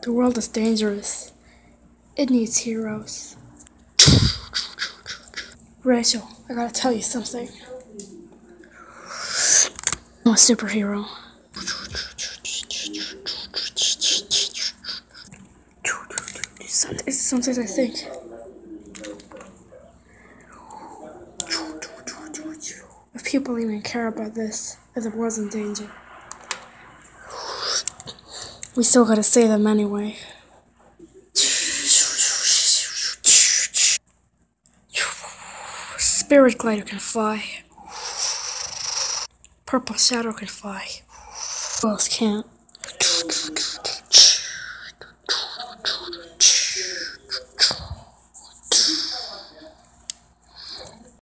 The world is dangerous. It needs heroes. Rachel, I gotta tell you something. I'm a superhero. It's something I think. If people even care about this, if the world's in danger, we still gotta save them anyway. Spirit Glider can fly. Purple Shadow can fly. Who else can't?